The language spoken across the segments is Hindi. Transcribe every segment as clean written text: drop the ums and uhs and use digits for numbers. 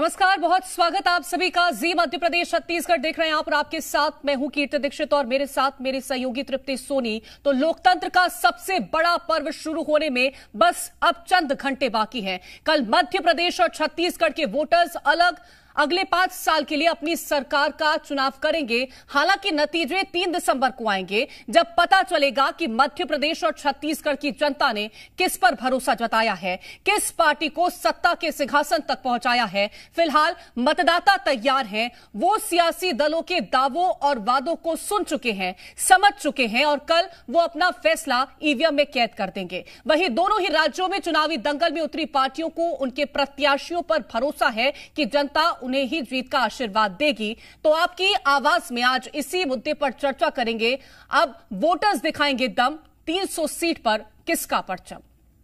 नमस्कार, बहुत स्वागत आप सभी का। जी मध्य प्रदेश छत्तीसगढ़ देख रहे हैं आप और आपके साथ मैं हूं कीर्ति दीक्षित और मेरे साथ मेरे सहयोगी तृप्ति सोनी। तो लोकतंत्र का सबसे बड़ा पर्व शुरू होने में बस अब चंद घंटे बाकी हैं। कल मध्य प्रदेश और छत्तीसगढ़ के वोटर्स अगले 5 साल के लिए अपनी सरकार का चुनाव करेंगे। हालांकि नतीजे 3 दिसंबर को आएंगे, जब पता चलेगा कि मध्य प्रदेश और छत्तीसगढ़ की जनता ने किस पर भरोसा जताया है, किस पार्टी को सत्ता के सिंहासन तक पहुंचाया है। फिलहाल मतदाता तैयार हैं, वो सियासी दलों के दावों और वादों को सुन चुके हैं, समझ चुके हैं और कल वो अपना फैसला ईवीएम में कैद कर देंगे। वहीं दोनों ही राज्यों में चुनावी दंगल में उतरी पार्टियों को उनके प्रत्याशियों पर भरोसा है कि जनता उन्हें ही जीत का आशीर्वाद देगी। तो आपकी आवाज में आज इसी मुद्दे पर चर्चा करेंगे। अब वोटर्स दिखाएंगे दम, 300 सीट पर किसका परचम।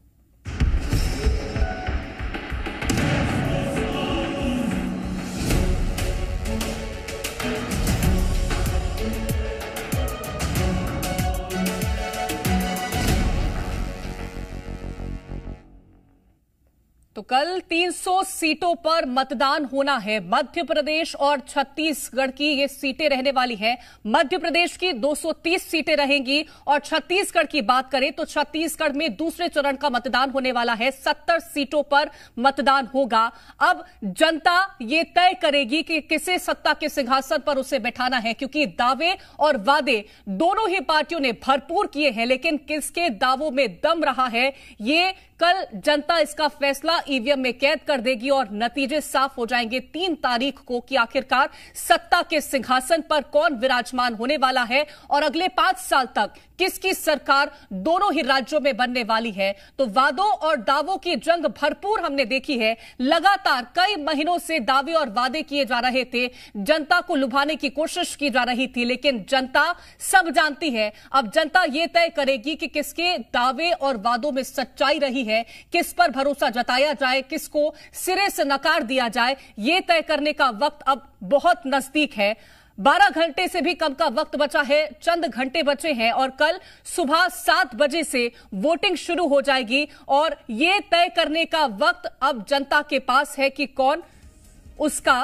तो कल 300 सीटों पर मतदान होना है। मध्य प्रदेश और छत्तीसगढ़ की ये सीटें रहने वाली हैं। मध्य प्रदेश की 230 सीटें रहेंगी और छत्तीसगढ़ की बात करें तो छत्तीसगढ़ में दूसरे चरण का मतदान होने वाला है। 70 सीटों पर मतदान होगा। अब जनता ये तय करेगी कि किसे सत्ता के सिंहासन पर उसे बैठाना है, क्योंकि दावे और वादे दोनों ही पार्टियों ने भरपूर किए हैं, लेकिन किसके दावों में दम रहा है ये कल जनता इसका फैसला ईवीएम में कैद कर देगी और नतीजे साफ हो जाएंगे 3 तारीख को कि आखिरकार सत्ता के सिंहासन पर कौन विराजमान होने वाला है और अगले 5 साल तक किसकी सरकार दोनों ही राज्यों में बनने वाली है। तो वादों और दावों की जंग भरपूर हमने देखी है। लगातार कई महीनों से दावे और वादे किए जा रहे थे, जनता को लुभाने की कोशिश की जा रही थी, लेकिन जनता सब जानती है। अब जनता यह तय करेगी कि किसके दावे और वादों में सच्चाई रही है, किस पर भरोसा जताया जाए, किसको सिरे से नकार दिया जाए। यह तय करने का वक्त अब बहुत नजदीक है। 12 घंटे से भी कम का वक्त बचा है, चंद घंटे बचे हैं और कल सुबह 7 बजे से वोटिंग शुरू हो जाएगी और यह तय करने का वक्त अब जनता के पास है कि कौन उसका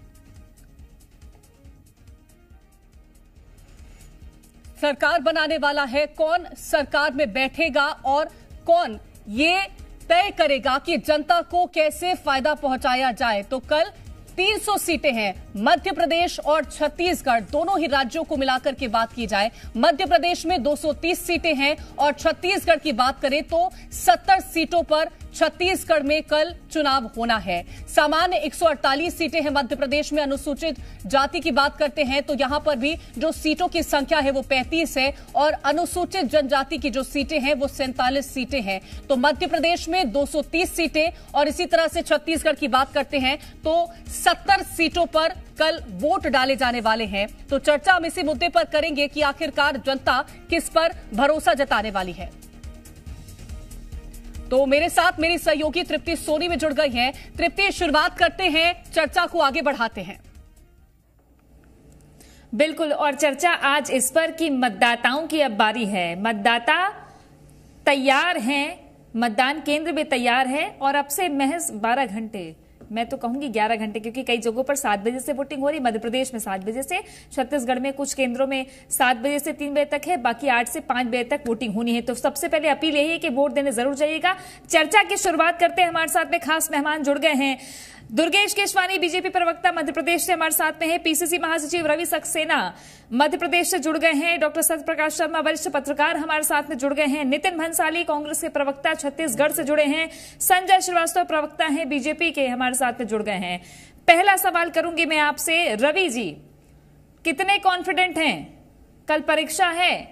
सरकार बनाने वाला है, कौन सरकार में बैठेगा और कौन ये तय करेगा कि जनता को कैसे फायदा पहुंचाया जाए। तो कल 300 सीटें हैं। मध्य प्रदेश और छत्तीसगढ़ दोनों ही राज्यों को मिलाकर के बात की जाए, मध्य प्रदेश में 230 सीटें हैं और छत्तीसगढ़ की बात करें तो 70 सीटों पर छत्तीसगढ़ में कल चुनाव होना है। सामान्य 148 सीटें हैं मध्य प्रदेश में। अनुसूचित जाति की बात करते हैं तो यहां पर भी जो सीटों की संख्या है वो 35 है और अनुसूचित जनजाति की जो सीटें हैं वो 47 सीटें हैं। तो मध्य प्रदेश में 230 सीटें और इसी तरह से छत्तीसगढ़ की बात करते हैं तो 70 सीटों पर कल वोट डाले जाने वाले हैं। तो चर्चा हम इसी मुद्दे पर करेंगे कि आखिरकार जनता किस पर भरोसा जताने वाली है। तो मेरे साथ मेरी सहयोगी तृप्ति सोनी में जुड़ गई हैं। तृप्ति, शुरुआत करते हैं, चर्चा को आगे बढ़ाते हैं। बिल्कुल, और चर्चा आज इस पर कि मतदाताओं की अब बारी है। मतदाता तैयार हैं, मतदान केंद्र भी तैयार है और अब से महज 12 घंटे, मैं तो कहूंगी 11 घंटे, क्योंकि कई जगहों पर 7 बजे से वोटिंग हो रही। मध्य प्रदेश में 7 बजे से, छत्तीसगढ़ में कुछ केंद्रों में 7 बजे से 3 बजे तक है, बाकी 8 से 5 बजे तक वोटिंग होनी है। तो सबसे पहले अपील यही है कि वोट देने जरूर जाइएगा। चर्चा की शुरुआत करते हैं। हमारे साथ में खास मेहमान जुड़ गए हैं। दुर्गेश केशवानी बीजेपी प्रवक्ता मध्य प्रदेश से हमारे साथ में है। पीसीसी महासचिव रवि सक्सेना मध्य प्रदेश से जुड़ गए हैं। डॉक्टर सत्यप्रकाश शर्मा वरिष्ठ पत्रकार हमारे साथ में जुड़ गए हैं। नितिन भंसाली कांग्रेस के प्रवक्ता छत्तीसगढ़ से जुड़े हैं। संजय श्रीवास्तव प्रवक्ता हैं बीजेपी के, हमारे साथ में जुड़ गए हैं। पहला सवाल करूंगी मैं आपसे, रवि जी, कितने कॉन्फिडेंट हैं? कल परीक्षा है।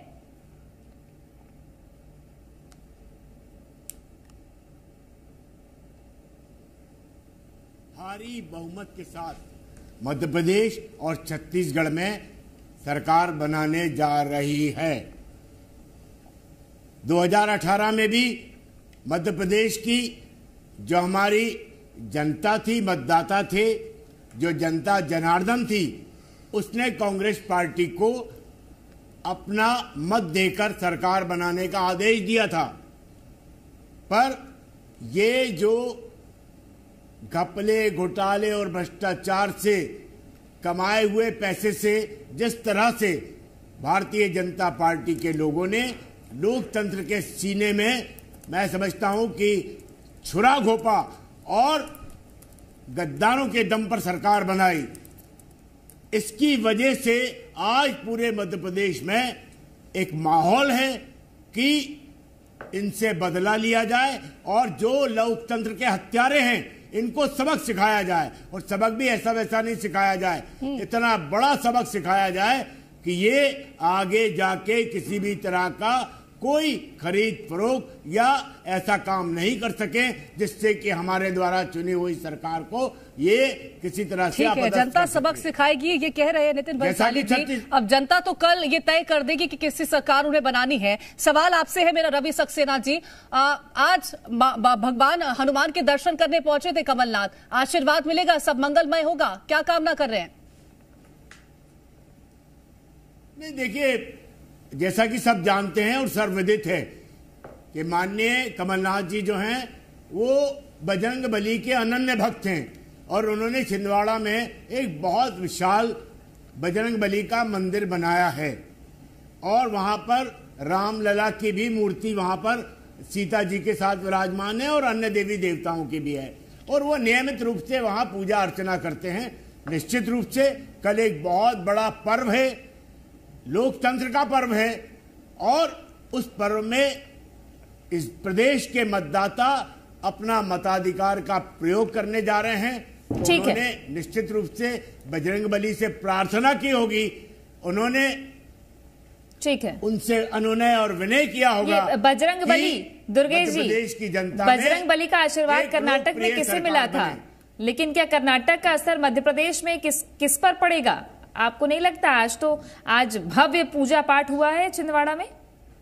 भारी बहुमत के साथ मध्य प्रदेश और छत्तीसगढ़ में सरकार बनाने जा रही है। 2018 में भी मध्य प्रदेश की जो हमारी जनता थी, मतदाता थे, जो जनता जनार्दन थी, उसने कांग्रेस पार्टी को अपना मत देकर सरकार बनाने का आदेश दिया था। पर ये जो घपले, घोटाले और भ्रष्टाचार से कमाए हुए पैसे से जिस तरह से भारतीय जनता पार्टी के लोगों ने लोकतंत्र के सीने में, मैं समझता हूं कि छुरा घोंपा और गद्दारों के दम पर सरकार बनाई, इसकी वजह से आज पूरे मध्य प्रदेश में एक माहौल है कि इनसे बदला लिया जाए और जो लोकतंत्र के हत्यारे हैं इनको सबक सिखाया जाए, और सबक भी ऐसा वैसा नहीं सिखाया जाए, इतना बड़ा सबक सिखाया जाए कि ये आगे जाके किसी भी तरह का कोई खरीद फरोख्त या ऐसा काम नहीं कर सके जिससे कि हमारे द्वारा चुनी हुई सरकार को ये किसी तरह से ठीक है, जनता सबक सिखाएगी, ये कह रहे हैं नितिन बंसाली जी। अब जनता तो कल ये तय कर देगी कि किसी सरकार उन्हें बनानी है। सवाल आपसे है मेरा रवि सक्सेना जी, आज भगवान हनुमान के दर्शन करने पहुंचे थे कमलनाथ, आशीर्वाद मिलेगा, सब मंगलमय होगा, क्या कामना कर रहे हैं? नहीं, देखिए, जैसा कि सब जानते हैं और सर्वविदित है कि माननीय कमलनाथ जी जो हैं वो बजरंग बली के अनन्य भक्त हैं, और उन्होंने छिंदवाड़ा में एक बहुत विशाल बजरंग बली का मंदिर बनाया है, और वहां पर रामलला की भी मूर्ति वहां पर सीता जी के साथ विराजमान है, और अन्य देवी देवताओं की भी है, और वो नियमित रूप से वहां पूजा अर्चना करते हैं। निश्चित रूप से कल एक बहुत बड़ा पर्व है, लोकतंत्र का पर्व है, और उस पर्व में इस प्रदेश के मतदाता अपना मताधिकार का प्रयोग करने जा रहे हैं। उन्होंने निश्चित रूप से बजरंग बली से प्रार्थना की होगी, उन्होंने ठीक है उनसे अनुनय और विनय किया होगा। बजरंग बली, दुर्गेश जी, प्रदेश की जनता, बजरंग बली का आशीर्वाद कर्नाटक में किसे मिला था, लेकिन क्या कर्नाटक का असर मध्य प्रदेश में किस पर पड़ेगा? आपको नहीं लगता आज भव्य पूजा पाठ हुआ है छिंदवाड़ा में?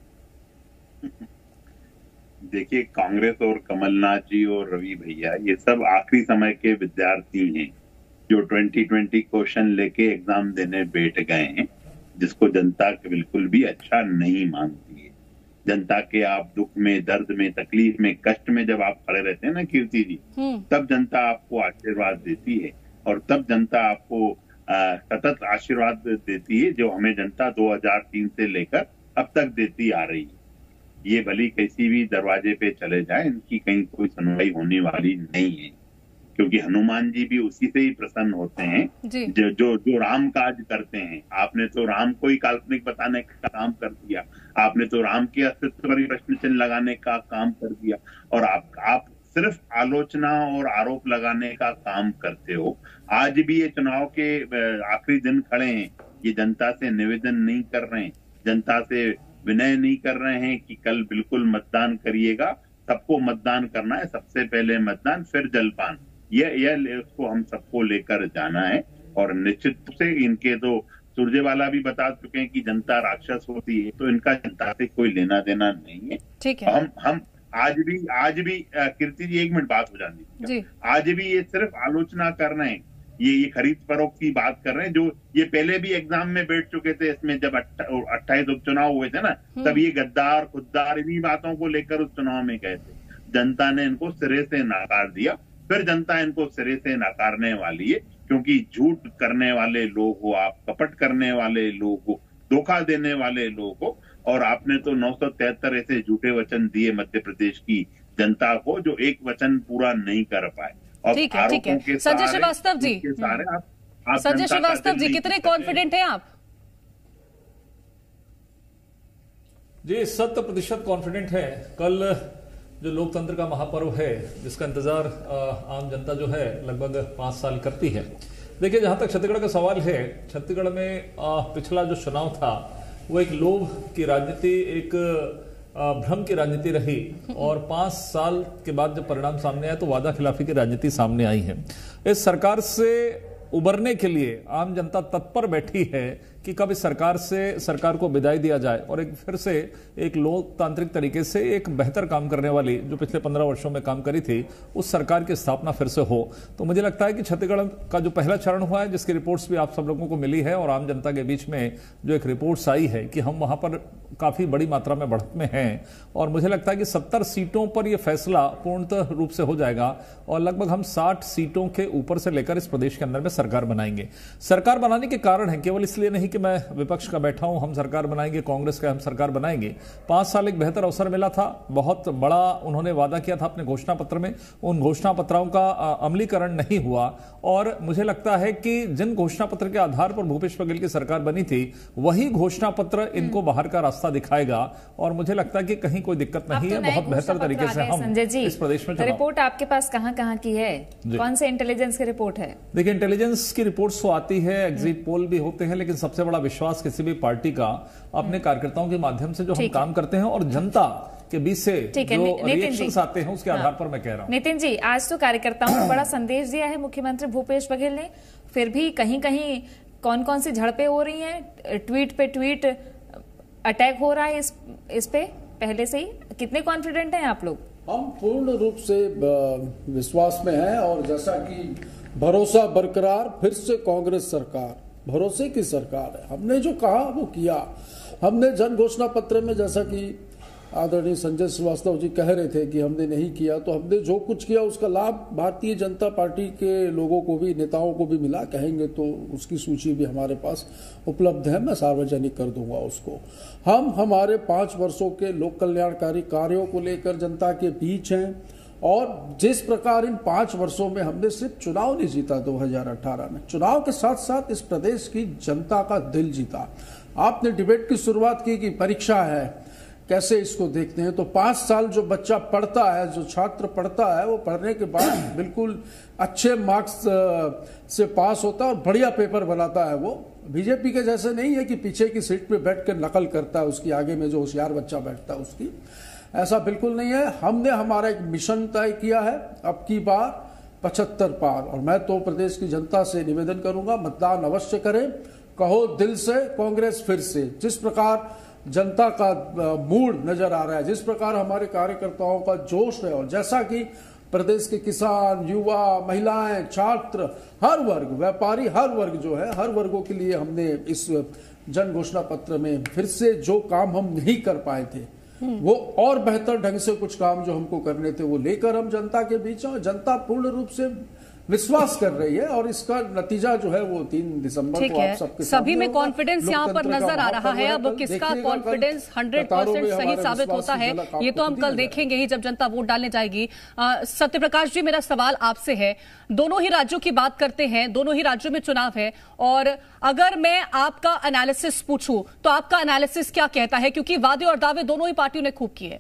देखिए, कांग्रेस और कमलनाथ जी और रवि भैया ये सब आखिरी समय के विद्यार्थी हैं जो 2020 क्वेश्चन लेके एग्जाम देने बैठ गए हैं, जिसको जनता बिल्कुल भी अच्छा नहीं मानती है। जनता के आप दुख में, दर्द में, तकलीफ में, कष्ट में जब आप खड़े रहते हैं ना कीर्ति जी, तब जनता आपको आशीर्वाद देती है, और तब जनता आपको सतत आशीर्वाद देती है, जो हमें जनता 2003 से लेकर अब तक देती आ रही है। ये भली किसी भी दरवाजे पे चले जाए, इनकी कहीं कोई सुनवाई होने वाली नहीं है, क्योंकि हनुमान जी भी उसी से ही प्रसन्न होते हैं जो राम काज करते हैं। आपने तो राम को ही काल्पनिक बताने का काम कर दिया, आपने तो राम के अस्तित्व पर ही प्रश्न चिन्ह लगाने का काम कर दिया, और आप सिर्फ आलोचना और आरोप लगाने का काम करते हो। आज भी ये चुनाव के आखिरी दिन खड़े हैं, ये जनता से निवेदन नहीं कर रहे हैं, जनता से विनय नहीं कर रहे हैं कि कल बिल्कुल मतदान करिएगा, सबको मतदान करना है, सबसे पहले मतदान फिर जलपान, यह उसको हम सबको लेकर जाना है। और निश्चित रूप से इनके तो सुरजेवाला भी बता चुके हैं कि जनता राक्षस होती है, तो इनका जनता से कोई लेना देना नहीं है। ठीक है, हम आज भी कीर्ति जी, 1 मिनट बात हो जानी है, आज भी ये सिर्फ आलोचना कर रहे हैं, ये खरीद फरोख्त की बात कर रहे हैं, जो ये पहले भी एग्जाम में बैठ चुके थे। इसमें जब 28 उपचुनाव हुए थे ना, तब ये गद्दार खुद्दार इन्हीं बातों को लेकर उस चुनाव में गए थे। जनता ने इनको सिरे से नकार दिया, फिर जनता इनको सिरे से नकारने वाली है, क्योंकि झूठ करने वाले लोग हो आप, कपट करने वाले लोग हो, धोखा देने वाले लोग हो, और आपने तो 973 ऐसे झूठे वचन दिए मध्य प्रदेश की जनता को, जो एक वचन पूरा नहीं कर पाए। ठीक है, ठीक है। संजय श्रीवास्तव जी, संजय श्रीवास्तव जी, कितने कॉन्फिडेंट हैं आप? जी 100% कॉन्फिडेंट है। कल जो लोकतंत्र का महापर्व है, जिसका इंतजार आम जनता जो है लगभग 5 साल करती है। देखिए, जहां तक छत्तीसगढ़ का सवाल है, छत्तीसगढ़ में पिछला जो चुनाव था वो एक लोभ की राजनीति, एक भ्रम की राजनीति रही, और 5 साल के बाद जब परिणाम सामने आए तो वादा खिलाफी की राजनीति सामने आई है। इस सरकार से उबरने के लिए आम जनता तत्पर बैठी है कि कब इस सरकार को विदाई दिया जाए और एक फिर से एक लोकतांत्रिक तरीके से एक बेहतर काम करने वाली, जो पिछले 15 वर्षों में काम करी थी, उस सरकार की स्थापना फिर से हो। तो मुझे लगता है कि छत्तीसगढ़ का जो पहला चरण हुआ है, जिसकी रिपोर्ट्स भी आप सब लोगों को मिली है और आम जनता के बीच में जो एक रिपोर्ट्स आई है कि हम वहां पर काफी बड़ी मात्रा में बढ़त में हैं, और मुझे लगता है कि 70 सीटों पर यह फैसला पूर्णतः रूप से हो जाएगा और लगभग हम 60 सीटों के ऊपर से लेकर इस प्रदेश के अंदर में सरकार बनाएंगे। सरकार बनाने के कारण है, केवल इसलिए नहीं कि मैं विपक्ष का बैठा हूं, हम सरकार बनाएंगे, कांग्रेस का हम सरकार बनाएंगे। 5 साल एक बेहतर अवसर मिला था, बहुत बड़ा उन्होंने वादा किया था अपने घोषणा पत्र में, उन घोषणा पत्रों का अमलीकरण नहीं हुआ, और मुझे लगता है कि जिन घोषणा पत्र के आधार पर भूपेश बघेल की सरकार बनी थी, वही घोषणा पत्र इनको बाहर का रास्ता दिखाएगा, और मुझे लगता है कि कहीं कोई दिक्कत नहीं है। बहुत बेहतर तरीके से हम इस प्रदेश में रिपोर्ट आपके पास कहां की है, कौन से इंटेलिजेंस की रिपोर्ट है? देखिए, इंटेलिजेंस की रिपोर्ट्स तो आती है, एग्जिट पोल भी होते हैं, लेकिन सबसे बड़ा विश्वास किसी भी पार्टी का अपने कार्यकर्ताओं के माध्यम से जो हम काम करते हैं और जनता के बीच से जो रिएक्शंस आते हैं उसके आधार पर मैं कह रहा हूं। नितिन जी, आज तो कार्यकर्ताओं को बड़ा संदेश दिया है मुख्यमंत्री भूपेश बघेल ने, फिर भी कहीं कहीं कौन कौन सी झड़पें हो रही हैं, ट्वीट पे ट्वीट अटैक हो रहा है इस पे पहले से ही, कितने कॉन्फिडेंट हैं आप लोग? हम पूर्ण रूप से विश्वास में हैं, और जैसा कि भरोसा बरकरार, फिर से कांग्रेस सरकार भरोसे की सरकार है। हमने जो कहा वो किया। हमने जन घोषणा पत्र में, जैसा कि आदरणीय संजय श्रीवास्तव जी कह रहे थे कि हमने नहीं किया, तो हमने जो कुछ किया उसका लाभ भारतीय जनता पार्टी के लोगों को भी, नेताओं को भी मिला। कहेंगे तो उसकी सूची भी हमारे पास उपलब्ध है, मैं सार्वजनिक कर दूंगा उसको। हम हमारे 5 वर्षों के लोक कल्याणकारी कार्यों को लेकर जनता के बीच हैं, और जिस प्रकार इन 5 वर्षों में हमने सिर्फ चुनाव नहीं जीता 2018 में, चुनाव के साथ साथ इस प्रदेश की जनता का दिल जीता। आपने डिबेट की शुरुआत की कि परीक्षा है, कैसे इसको देखते हैं, तो 5 साल जो बच्चा पढ़ता है, जो छात्र पढ़ता है, वो पढ़ने के बाद बिल्कुल अच्छे मार्क्स से पास होता है और बढ़िया पेपर बनाता है। वो बीजेपी के जैसे नहीं है कि पीछे की सीट पे बैठकर नकल करता है, उसकी आगे में जो होशियार बच्चा बैठता है उसकी, ऐसा बिल्कुल नहीं है। हमने हमारा एक मिशन तय किया है, अब की बार 75 पार, और मैं तो प्रदेश की जनता से निवेदन करूंगा, मतदान अवश्य करें, कहो दिल से कांग्रेस फिर से। जिस प्रकार जनता का मूड नजर आ रहा है, जिस प्रकार हमारे कार्यकर्ताओं का जोश है, और जैसा कि प्रदेश के किसान, युवा, महिलाएं, छात्र, हर वर्ग, व्यापारी, हर वर्ग जो है, हर वर्गों के लिए हमने इस जन घोषणा पत्र में फिर से जो काम हम नहीं कर पाए थे, वो और बेहतर ढंग से कुछ काम जो हमको करने थे वो लेकर हम जनता के बीच हैं, और जनता पूर्ण रूप से विश्वास कर रही है, और इसका नतीजा जो है वो 3 दिसंबर को आप सबके सभी में कॉन्फिडेंस यहाँ पर नजर आ रहा है। अब किसका कॉन्फिडेंस 100% सही साबित होता है, ये तो हम कल देखेंगे ही जब जनता वोट डालने जाएगी। सत्यप्रकाश जी, मेरा सवाल आपसे है, दोनों ही राज्यों की बात करते हैं, दोनों ही राज्यों में चुनाव है, और अगर मैं आपका एनालिसिस पूछूं तो आपका एनालिसिस क्या कहता है, क्योंकि वादे और दावे दोनों ही पार्टियों ने खूब किए।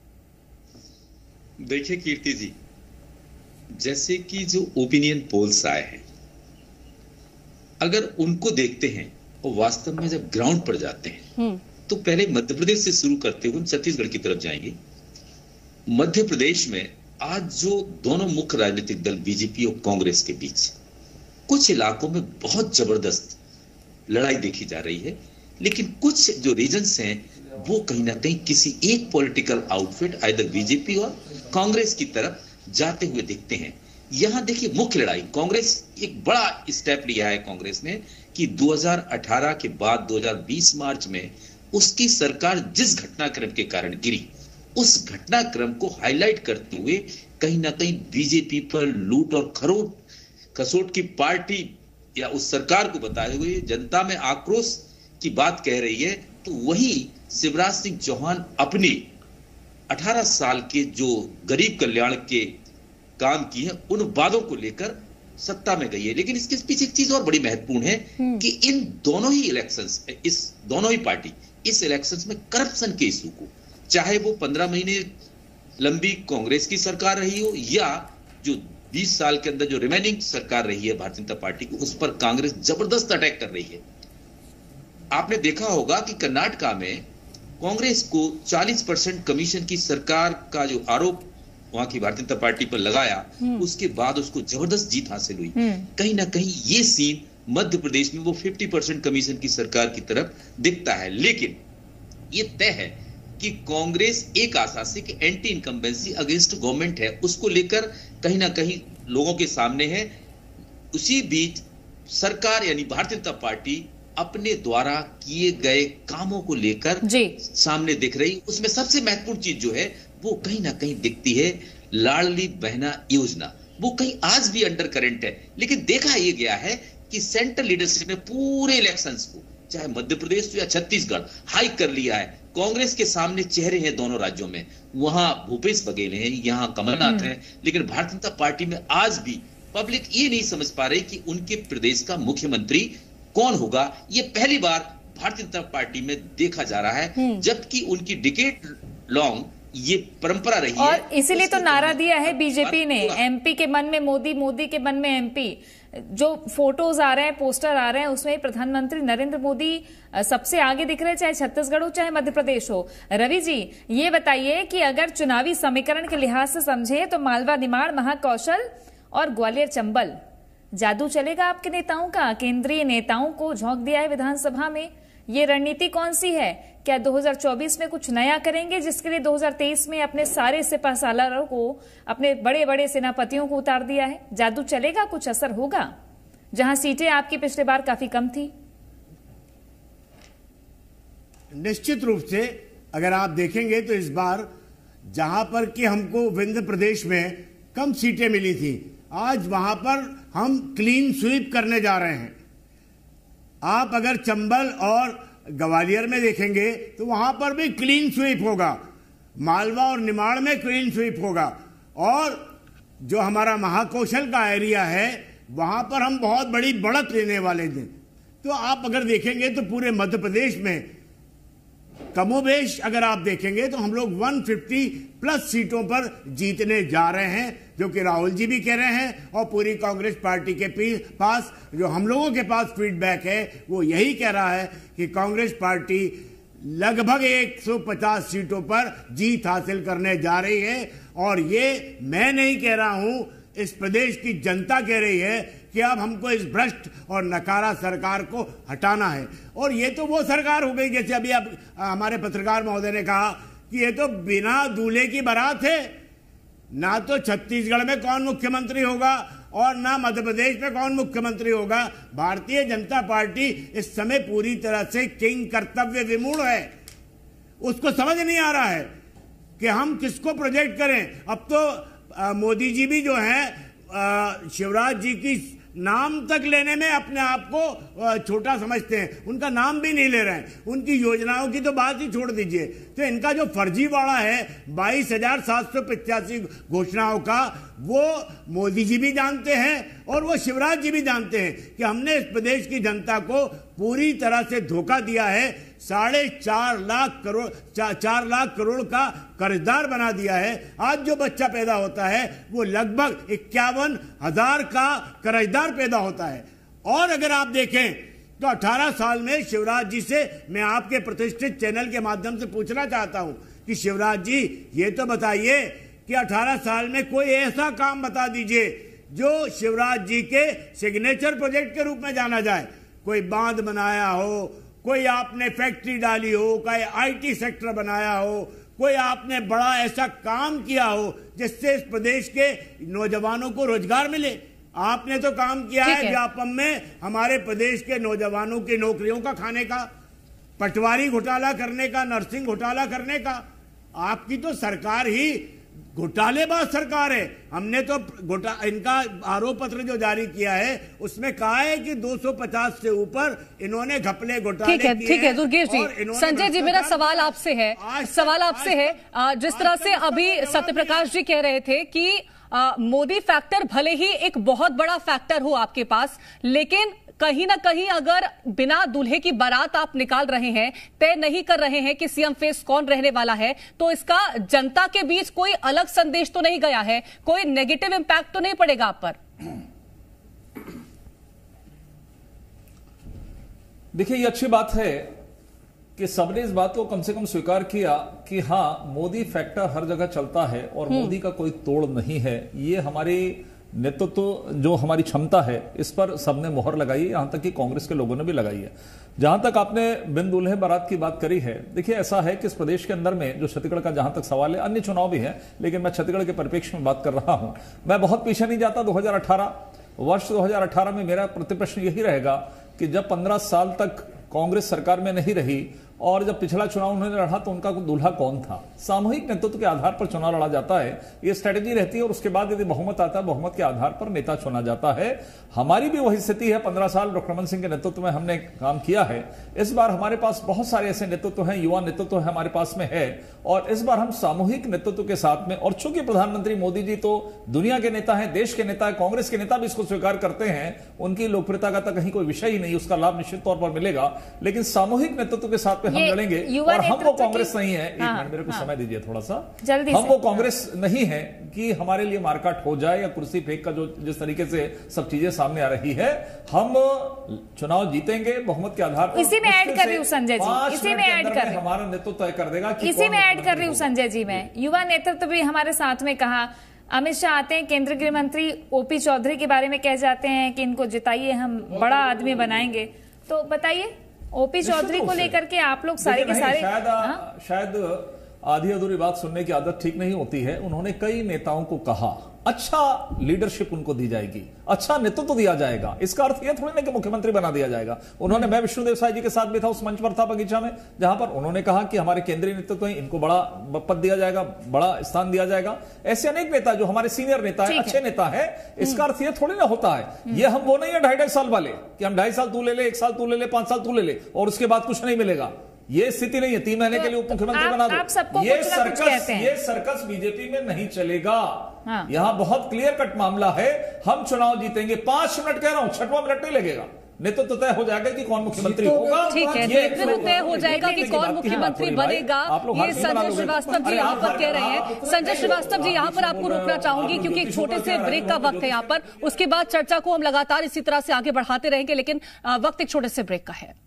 देखिए कीर्ति जी, जैसे कि जो ओपिनियन पोल्स आए हैं, अगर उनको देखते हैं और वास्तव में जब ग्राउंड पर जाते हैं, तो पहले मध्य प्रदेश से शुरू करते हुए छत्तीसगढ़ की तरफ जाएंगे। मध्य प्रदेश में आज जो दोनों मुख्य राजनीतिक दल बीजेपी और कांग्रेस के बीच कुछ इलाकों में बहुत जबरदस्त लड़ाई देखी जा रही है, लेकिन कुछ जो रीजन्स हैं वो कहीं ना कहीं किसी एक पॉलिटिकल आउटफिट आइदर बीजेपी और कांग्रेस की तरफ जाते हुए दिखते हैं। यहां देखिए मुख्य लड़ाई, कांग्रेस एक बड़ा स्टेप लिया है कांग्रेस ने कि 2018 के बाद 2020 मार्च में उसकी सरकार जिस घटनाक्रम के कारण गिरी, उस घटनाक्रम को हाईलाइट करते हुए कहीं ना कहीं बीजेपी पर लूट और खसोट की पार्टी या उस सरकार को बताए हुए जनता में आक्रोश की बात कह रही है। तो वही शिवराज सिंह चौहान अपनी 18 साल के जो गरीब कल्याण के काम की है उन वादों को लेकर सत्ता में गई है। लेकिन इसके पीछे एक चीज और बड़ी महत्वपूर्ण है कि इन दोनों ही इलेक्शंस, इस दोनों ही पार्टी इस इलेक्शंस में करप्शन के इशू को, चाहे वो 15 महीने लंबी कांग्रेस की सरकार रही हो या जो 20 साल के अंदर जो रिमेनिंग सरकार रही है भारतीय जनता पार्टी की, उस पर कांग्रेस जबरदस्त अटैक कर रही है। आपने देखा होगा कि कर्नाटका में कांग्रेस को 40% कमीशन की सरकार का जो आरोप वहां की भारतीय जनता पार्टी पर लगाया, उसके बाद उसको जबरदस्त जीत हासिल हुई। कहीं ना कहीं ये सीन मध्य प्रदेश में वो 50% कमीशन की सरकार की तरफ दिखता है। लेकिन ये तय है कि कांग्रेस एक आशा से कि एंटी इनकम्बेंसी अगेंस्ट गवर्नमेंट है, उसको लेकर कहीं ना कहीं लोगों के सामने है। उसी बीच सरकार यानी भारतीय जनता पार्टी अपने द्वारा किए गए कामों को लेकर सामने दिख रही। उसमें सबसे महत्वपूर्ण चीज जो है वो कहीं ना कहीं दिखती है लाडली बहना योजना, वो कहीं आज भी अंडर करंट है। लेकिन देखा यह गया है कि सेंट्रल लीडरशिप ने पूरे इलेक्शंस को, चाहे मध्य प्रदेश या छत्तीसगढ़, हाइक कर लिया है। कांग्रेस के सामने चेहरे हैं दोनों राज्यों में, वहां भूपेश बघेल हैं, यहां कमलनाथ हैं, लेकिन भारतीय जनता पार्टी में आज भी पब्लिक ये नहीं समझ पा रही कि उनके प्रदेश का मुख्यमंत्री कौन होगा। ये पहली बार भारतीय जनता पार्टी में देखा जा रहा है, जबकि उनकी डिकेड लॉन्ग ये परंपरा रही है। और इसीलिए तो नारा दिया है बीजेपी ने, एमपी के मन में मोदी, मोदी के मन में एमपी। जो फोटोज आ रहे हैं, पोस्टर आ रहे हैं, उसमें प्रधानमंत्री नरेंद्र मोदी सबसे आगे दिख रहे हैं, चाहे छत्तीसगढ़ हो चाहे मध्य प्रदेश हो। रवि जी, ये बताइए कि अगर चुनावी समीकरण के लिहाज से समझे तो मालवा निमाड़, महाकौशल और ग्वालियर चंबल, जादू चलेगा आपके नेताओं का? केंद्रीय नेताओं को झोंक दिया है विधानसभा में। ये रणनीति कौन सी है? क्या 2024 में कुछ नया करेंगे, जिसके लिए 2023 में अपने सारे सिपह सालारों को, अपने बड़े बड़े सेनापतियों को उतार दिया है? जादू चलेगा, कुछ असर होगा जहां सीटें आपकी पिछले बार काफी कम थी? निश्चित रूप से अगर आप देखेंगे तो इस बार जहां पर कि हमको विंध्य प्रदेश में कम सीटें मिली थी, आज वहां पर हम क्लीन स्वीप करने जा रहे हैं। आप अगर चंबल और ग्वालियर में देखेंगे तो वहां पर भी क्लीन स्वीप होगा, मालवा और निमाड़ में क्लीन स्वीप होगा, और जो हमारा महाकौशल का एरिया है वहां पर हम बहुत बड़ी बढ़त लेने वाले थे। तो आप अगर देखेंगे तो पूरे मध्य प्रदेश में कमोबेश अगर आप देखेंगे तो हम लोग 150 प्लस सीटों पर जीतने जा रहे हैं, जो कि राहुल जी भी कह रहे हैं, और पूरी कांग्रेस पार्टी के पास जो हम लोगों के पास फीडबैक है वो यही कह रहा है कि कांग्रेस पार्टी लगभग 150 सीटों पर जीत हासिल करने जा रही है। और ये मैं नहीं कह रहा हूं, इस प्रदेश की जनता कह रही है कि अब हमको इस भ्रष्ट और नकारा सरकार को हटाना है। और ये तो वो सरकार हो गई, जैसे अभी अब हमारे पत्रकार महोदय ने कहा कि ये तो बिना दूल्हे की बारात है। ना तो छत्तीसगढ़ में कौन मुख्यमंत्री होगा और ना मध्य प्रदेश में कौन मुख्यमंत्री होगा। भारतीय जनता पार्टी इस समय पूरी तरह से किंग कर्तव्य विमूढ़ है। उसको समझ नहीं आ रहा है कि हम किसको प्रोजेक्ट करें। अब तो मोदी जी भी जो है शिवराज जी की नाम तक लेने में अपने आप को छोटा समझते हैं, उनका नाम भी नहीं ले रहे हैं। उनकी योजनाओं की तो बात ही छोड़ दीजिए। तो इनका जो फर्जीवाड़ा है 22,785 घोषणाओं का, वो मोदी जी भी जानते हैं और वो शिवराज जी भी जानते हैं कि हमने इस प्रदेश की जनता को पूरी तरह से धोखा दिया है। 4.5 लाख करोड़ का कर्जदार बना दिया है। आज जो बच्चा पैदा होता है वो लगभग 51,000 का कर्जदार पैदा होता है। और अगर आप देखें तो 18 साल में शिवराज जी से मैं आपके प्रतिष्ठित चैनल के माध्यम से पूछना चाहता हूं कि शिवराज जी ये तो बताइए कि 18 साल में कोई ऐसा काम बता दीजिए जो शिवराज जी के सिग्नेचर प्रोजेक्ट के रूप में जाना जाए। कोई बांध बनाया हो, कोई आपने फैक्ट्री डाली हो, कोई आईटी सेक्टर बनाया हो, कोई आपने बड़ा ऐसा काम किया हो जिससे इस प्रदेश के नौजवानों को रोजगार मिले। आपने तो काम किया है व्यापम में हमारे प्रदेश के नौजवानों की नौकरियों का खाने का, पटवारी घोटाला करने का, नर्सिंग घोटाला करने का। आपकी तो सरकार ही घोटालेबाज सरकार है। हमने तो इनका आरोप पत्र जो जारी किया है उसमें कहा है कि 250 से ऊपर इन्होंने घपले घोटाले किए। ठीक है दुर्गेश जी। संजय जी, मेरा सवाल आपसे है, जिस तरह से अभी सत्यप्रकाश जी कह रहे थे कि मोदी फैक्टर भले ही एक बहुत बड़ा फैक्टर हो आपके पास, लेकिन कहीं ना कहीं अगर बिना दूल्हे की बारात आप निकाल रहे हैं, तय नहीं कर रहे हैं कि सीएम फेस कौन रहने वाला है, तो इसका जनता के बीच कोई अलग संदेश तो नहीं गया है, कोई नेगेटिव इंपैक्ट तो नहीं पड़ेगा आप पर? देखिए, ये अच्छी बात है कि सबने इस बात को कम से कम स्वीकार किया कि हाँ, मोदी फैक्टर हर जगह चलता है और मोदी का कोई तोड़ नहीं है। ये हमारे नेतृत्व तो जो हमारी क्षमता है इस पर सबने मोहर लगाई है, यहां तक कि कांग्रेस के लोगों ने भी लगाई है। जहां तक आपने बिन दुल्हे बारात की बात करी है, देखिए ऐसा है कि इस प्रदेश के अंदर में जो छत्तीसगढ़ का जहां तक सवाल है, अन्य चुनाव भी है लेकिन मैं छत्तीसगढ़ के परिप्रेक्ष्य में बात कर रहा हूं। मैं बहुत पीछे नहीं जाता, 2018 में मेरा प्रतिप्रश्न यही रहेगा कि जब 15 साल तक कांग्रेस सरकार में नहीं रही और जब पिछला चुनाव उन्होंने लड़ा तो उनका दूल्हा कौन था? सामूहिक नेतृत्व के आधार पर चुनाव लड़ा जाता है, ये स्ट्रेटेजी रहती है और उसके बाद यदि बहुमत आता है, बहुमत के आधार पर नेता चुना जाता है। हमारी भी वही स्थिति है। 15 साल डॉक्टर रमन सिंह के नेतृत्व में हमने काम किया है। इस बार हमारे पास बहुत सारे ऐसे नेतृत्व हैं, युवा नेतृत्व है हमारे पास में है, और इस बार हम सामूहिक नेतृत्व के साथ में, और चूंकि प्रधानमंत्री मोदी जी तो दुनिया के नेता हैं, देश के नेता है, कांग्रेस के नेता भी इसको स्वीकार करते हैं, उनकी लोकप्रियता का तो कहीं कोई विषय ही नहीं, उसका लाभ निश्चित तौर पर मिलेगा। लेकिन सामूहिक नेतृत्व के साथ में हम लड़ेंगे और हम वो कांग्रेस नहीं है। एक मिनट मेरे को समय दीजिए थोड़ा सा, जल्दी हम वो कांग्रेस नहीं है कि हमारे लिए मारकाट हो जाए या कुर्सी फेंक का जो जिस तरीके से सब चीजें सामने आ रही है। हम चुनाव जीतेंगे बहुमत के आधार पर। इसी में ऐड कर रही हूं संजय जी, इसी में ऐड कर, हमारा नेतृत्व तय कर देगा कि इसी में ऐड कर रही हूं संजय जी। मैं युवा नेतृत्व भी हमारे साथ में कहा, अमित शाह आते हैं, केंद्रीय गृह मंत्री ओपी चौधरी के बारे में कह जाते हैं कि इनको जिताइए, हम बड़ा आदमी बनाएंगे। तो बताइए ओपी चौधरी को लेकर के आप लोग सारे के सारे, शायद आधी अधूरी बात सुनने की आदत ठीक नहीं होती है। उन्होंने कई नेताओं को कहा अच्छा लीडरशिप उनको दी जाएगी, अच्छा नेतृत्व दिया जाएगा। इसका अर्थ यह थोड़ी ना कि मुख्यमंत्री बना दिया जाएगा। उन्होंने, मैं विष्णुदेव साय जी के साथ भी था, उस मंच पर था बगीचा में, जहां पर उन्होंने कहा कि हमारे केंद्रीय नेतृत्व है, इनको बड़ा पद दिया जाएगा, बड़ा स्थान दिया जाएगा। ऐसे अनेक नेता जो हमारे सीनियर नेता है, अच्छे नेता है। इसका अर्थ यह थोड़ी ना होता है, ये हम वो नहीं है 2.5 साल वाले कि हम 2.5 साल तू ले ले, 1 साल तू ले ले, 5 साल तू ले ले और उसके बाद कुछ नहीं मिलेगा। ये स्थिति नहीं है 3 महीने के लिए उप मुख्यमंत्री बना दो। ये सर्कस बीजेपी में नहीं चलेगा। हाँ। यहां बहुत क्लियर कट मामला है, हम चुनाव जीतेंगे। 5 मिनट कह रहा हूं, 6वां मिनट नहीं लगेगा, नेतृत्व तय हो जाएगा कि कौन मुख्यमंत्री होगा। ठीक है, नेतृत्व तय हो जाएगा कि कौन मुख्यमंत्री बनेगा। ये संजय श्रीवास्तव जी यहाँ पर कह रहे हैं। संजय श्रीवास्तव जी, यहाँ पर आपको रोकना चाहूंगी क्योंकि एक छोटे से ब्रेक का वक्त है यहाँ पर। उसके बाद चर्चा को हम लगातार इसी तरह से आगे बढ़ाते रहेंगे, लेकिन वक्त एक छोटे से ब्रेक का है।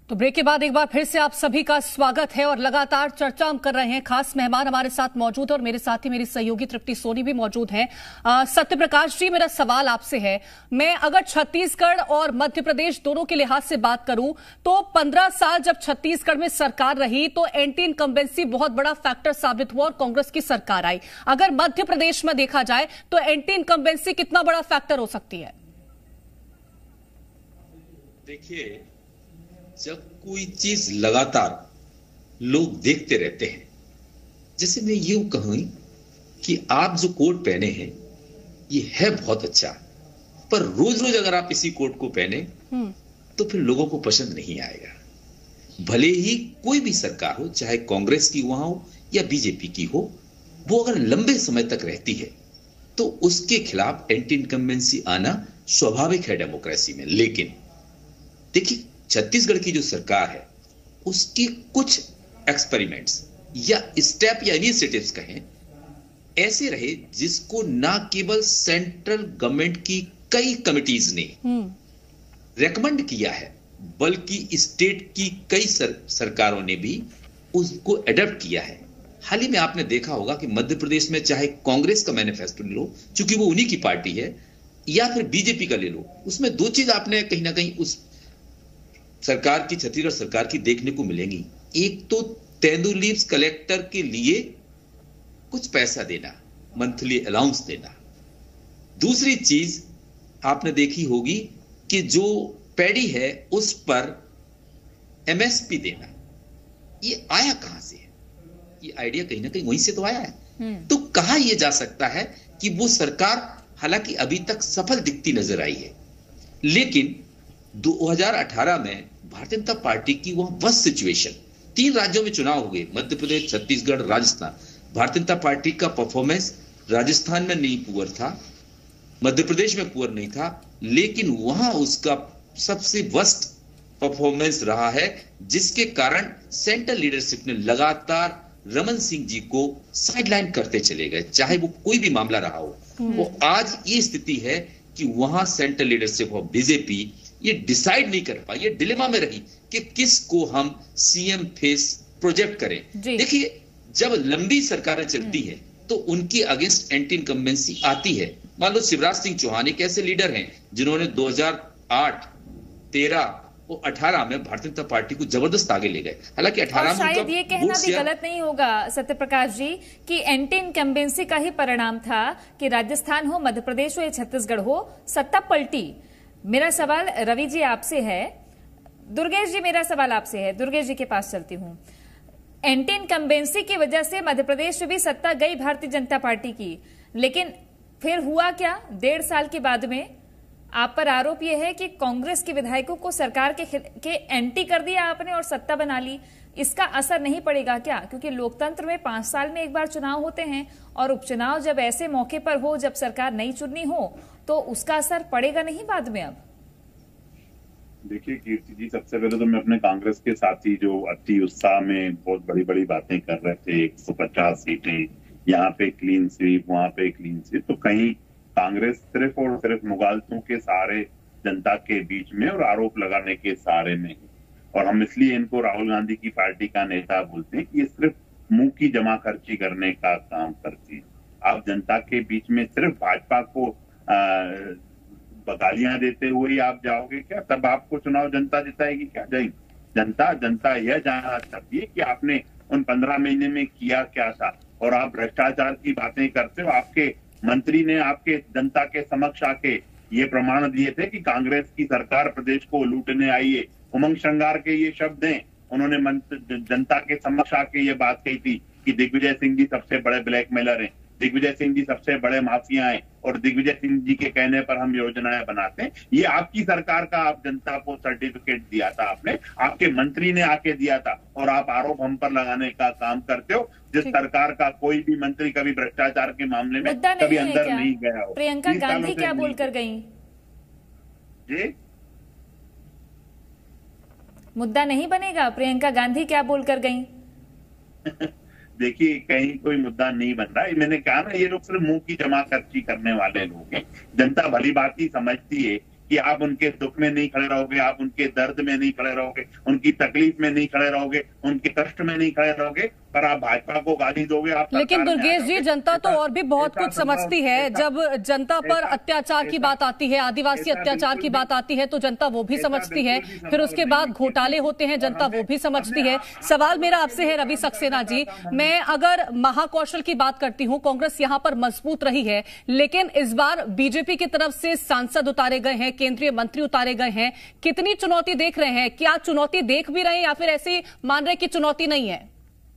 तो ब्रेक के बाद एक बार फिर से आप सभी का स्वागत है और लगातार चर्चा हम कर रहे हैं। खास मेहमान हमारे साथ मौजूद है और मेरे साथ ही मेरी सहयोगी तृप्ति सोनी भी मौजूद हैं। सत्यप्रकाश जी, मेरा सवाल आपसे है, मैं अगर छत्तीसगढ़ और मध्य प्रदेश दोनों के लिहाज से बात करूं तो 15 साल जब छत्तीसगढ़ में सरकार रही तो एंटी इनकम्बेंसी बहुत बड़ा फैक्टर साबित हुआ और कांग्रेस की सरकार आई। अगर मध्य प्रदेश में देखा जाए तो एंटी इनकम्बेंसी कितना बड़ा फैक्टर हो सकती है? देखिए, जब कोई चीज लगातार लोग देखते रहते हैं, जैसे मैं यूं कहूं कि आप जो कोट पहने हैं ये है बहुत अच्छा, पर रोज रोज अगर आप इसी कोट को पहने तो फिर लोगों को पसंद नहीं आएगा। भले ही कोई भी सरकार हो, चाहे कांग्रेस की वहां हो या बीजेपी की हो, वो अगर लंबे समय तक रहती है तो उसके खिलाफ एंटी इनकम्बेंसी आना स्वाभाविक है डेमोक्रेसी में। लेकिन देखिए, छत्तीसगढ़ की जो सरकार है उसकी कुछ एक्सपेरिमेंट्स या स्टेप या इनिशिएटिव्स कहें ऐसे रहे जिसको ना केवल सेंट्रल गवर्नमेंट की कई कमिटीज ने रेकमेंड किया है, बल्कि स्टेट की कई सरकारों ने भी उसको एडॉप्ट किया है। हाल ही में आपने देखा होगा कि मध्य प्रदेश में चाहे कांग्रेस का मैनिफेस्टो ले लो, क्योंकि वो उन्हीं की पार्टी है, या फिर बीजेपी का ले लो, उसमें दो चीज आपने कहीं ना कहीं उस सरकार की, छत्तीसगढ़ सरकार की देखने को मिलेंगी। एक तो तेंदुलीव्स कलेक्टर के लिए कुछ पैसा देना, मंथली अलाउंस देना। दूसरी चीज आपने देखी होगी कि जो पैडी है उस पर एमएसपी देना। ये आया कहां से है? ये आइडिया कहीं ना कहीं वहीं से तो आया है। तो कहा यह जा सकता है कि वो सरकार हालांकि अभी तक सफल दिखती नजर आई है, लेकिन 2018 में भारतीय जनता पार्टी की वह वर्स्ट सिचुएशन, 3 राज्यों में चुनाव हो गए, मध्य प्रदेश, छत्तीसगढ़, राजस्थान। भारतीय जनता पार्टी का परफॉर्मेंस राजस्थान में नहीं पुअर था, मध्य प्रदेश में पुअर नहीं था, लेकिन वहां उसका सबसे वर्स्ट परफॉर्मेंस रहा है, जिसके कारण सेंट्रल लीडरशिप ने लगातार रमन सिंह जी को साइडलाइन करते चले गए, चाहे वो कोई भी मामला रहा हो। वो आज ये स्थिति है कि वहां सेंट्रल लीडरशिप ऑफ बीजेपी ये डिसाइड नहीं कर पाई, ये डिलेमा में रही कि किसको हम सीएम फेस प्रोजेक्ट करें। देखिए, जब लंबी सरकारें चलती हैं तो उनकी अगेंस्ट एंटी इनकम्बेंसी आती है। मान लो शिवराज सिंह चौहान एक ऐसे लीडर हैं जिन्होंने 2008, 13 और 18 में भारतीय जनता पार्टी को जबरदस्त आगे ले गए। हालांकि 18 में शायद ये कहना भी गलत नहीं होगा सत्यप्रकाश जी कि एंटी इनकम्बेंसी का ही परिणाम था कि राजस्थान हो, मध्य प्रदेश हो या छत्तीसगढ़ हो, सत्ता पलटी। मेरा सवाल रवि जी आपसे है, दुर्गेश जी मेरा सवाल आपसे है, दुर्गेश जी के पास चलती हूं। एंटी इनकम्बेंसी की वजह से मध्य प्रदेश में भी सत्ता गई भारतीय जनता पार्टी की, लेकिन फिर हुआ क्या? 1.5 साल के बाद में आप पर आरोप यह है कि कांग्रेस के विधायकों को सरकार के एंटी कर दिया आपने और सत्ता बना ली। इसका असर नहीं पड़ेगा क्या? क्योंकि लोकतंत्र में 5 साल में एक बार चुनाव होते हैं और उपचुनाव जब ऐसे मौके पर हो, जब सरकार नई चुननी हो, तो उसका असर पड़ेगा नहीं बाद में? अब देखिए कीर्ति जी, सबसे पहले तो मैं अपने कांग्रेस के साथी जो अति उत्साह में बहुत बड़ी बड़ी बातें कर रहे थे, 150 सीटें, यहाँ पे क्लीन स्वीप, वहां पे क्लीन स्वीप, तो कहीं कांग्रेस सिर्फ और सिर्फ मुगालतों के सहारे जनता के बीच में और आरोप लगाने के सहारे में है। और हम इसलिए इनको राहुल गांधी की पार्टी का नेता बोलते हैं कि ये सिर्फ मुंह की जमा खर्ची करने का काम करती है। आप जनता के बीच में सिर्फ भाजपा को गालियां देते हुए ही आप जाओगे क्या? तब आपको चुनाव जनता जिताएगी क्या? जनता यह जानना चाहती है कि आपने उन 15 महीने में किया क्या था। और आप भ्रष्टाचार की बातें करते हो। आपके मंत्री ने आपके जनता के समक्ष आके ये प्रमाण दिए थे कि कांग्रेस की सरकार प्रदेश को लूटने आई है। उमंग श्रृंगार के ये शब्द हैं। उन्होंने जनता के समक्ष आके ये बात कही थी कि दिग्विजय सिंह जी सबसे बड़े ब्लैकमेलर हैं, दिग्विजय सिंह जी सबसे बड़े माफिया हैं और दिग्विजय सिंह जी के कहने पर हम योजनाएं बनाते हैं। ये आपकी सरकार का आप जनता को सर्टिफिकेट दिया था, आपने, आपके मंत्री ने आके दिया था, और आप आरोप हम पर लगाने का काम करते हो। जिस सरकार का कोई भी मंत्री कभी भ्रष्टाचार के मामले में कभी अंदर नहीं गया हो। प्रियंका गांधी क्या बोलकर गई? जी, मुद्दा नहीं बनेगा? प्रियंका गांधी क्या बोलकर गई? देखिए, कहीं कोई मुद्दा नहीं बन रहा है। मैंने कहा ना, ये लोग सिर्फ मुंह की जमा खर्ची करने वाले लोग हैं। जनता भली बात ही समझती है कि आप उनके दुख में नहीं खड़े रहोगे, आप उनके दर्द में नहीं खड़े रहोगे, उनकी तकलीफ में नहीं खड़े रहोगे, उनके कष्ट में नहीं खड़े रहोगे, पर आप भाजपा को गाली दोगे। आप लेकिन दुर्गेश जी, जनता तो और भी बहुत कुछ समझती है। जब जनता पर अत्याचार की बात आती है, आदिवासी अत्याचार की बात आती है, तो जनता वो भी समझती है। फिर उसके बाद घोटाले होते हैं, जनता वो भी समझती है। सवाल मेरा आपसे है रवि सक्सेना जी, मैं अगर महाकौशल की बात करती हूं, कांग्रेस यहां पर मजबूत रही है, लेकिन इस बार बीजेपी की तरफ से सांसद उतारे गए हैं, केंद्रीय मंत्री उतारे गए हैं। कितनी चुनौती देख रहे हैं? क्या चुनौती देख भी रहे हैं या फिर ऐसी मान रहे कि चुनौती नहीं है?